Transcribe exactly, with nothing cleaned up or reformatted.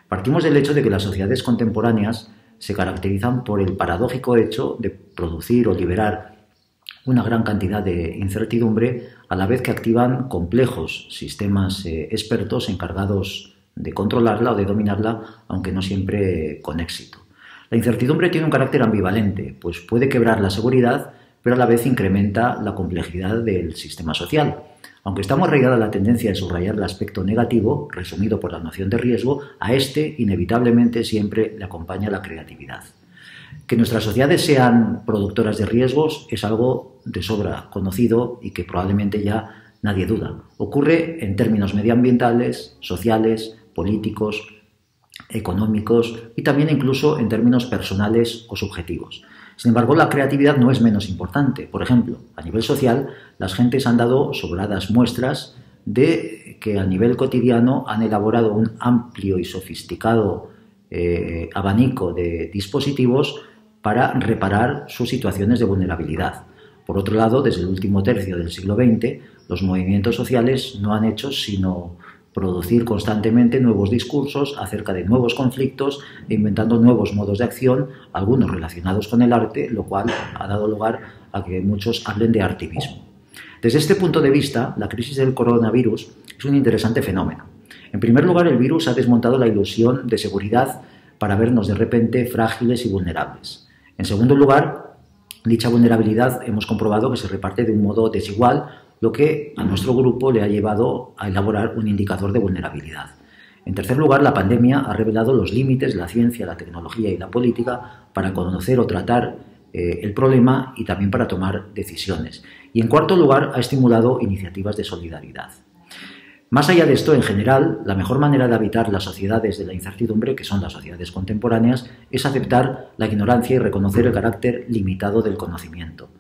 Partimos del hecho de que las sociedades contemporáneas se caracterizan por el paradójico hecho de producir o liberar una gran cantidad de incertidumbre a la vez que activan complejos sistemas eh, expertos encargados de controlarla o de dominarla, aunque no siempre con éxito. La incertidumbre tiene un carácter ambivalente, pues puede quebrar la seguridad, pero a la vez incrementa la complejidad del sistema social. Aunque está muy arraigada la tendencia de subrayar el aspecto negativo, resumido por la noción de riesgo, a este inevitablemente siempre le acompaña la creatividad. Que nuestras sociedades sean productoras de riesgos es algo de sobra conocido y que probablemente ya nadie duda. Ocurre en términos medioambientales, sociales, políticos, económicos y también incluso en términos personales o subjetivos. Sin embargo, la creatividad no es menos importante. Por ejemplo, a nivel social, las gentes han dado sobradas muestras de que a nivel cotidiano han elaborado un amplio y sofisticado eh, abanico de dispositivos para reparar sus situaciones de vulnerabilidad. Por otro lado, desde el último tercio del siglo veinte, los movimientos sociales no han hecho sino producir constantemente nuevos discursos acerca de nuevos conflictos e inventando nuevos modos de acción, algunos relacionados con el arte, lo cual ha dado lugar a que muchos hablen de artivismo. Desde este punto de vista, la crisis del coronavirus es un interesante fenómeno. En primer lugar, el virus ha desmontado la ilusión de seguridad para vernos de repente frágiles y vulnerables. En segundo lugar, dicha vulnerabilidad hemos comprobado que se reparte de un modo desigual, lo que a nuestro grupo le ha llevado a elaborar un indicador de vulnerabilidad. En tercer lugar, la pandemia ha revelado los límites de la ciencia, la tecnología y la política para conocer o tratar eh, el problema y también para tomar decisiones. Y en cuarto lugar, ha estimulado iniciativas de solidaridad. Más allá de esto, en general, la mejor manera de habitar las sociedades de la incertidumbre, que son las sociedades contemporáneas, es aceptar la ignorancia y reconocer el carácter limitado del conocimiento.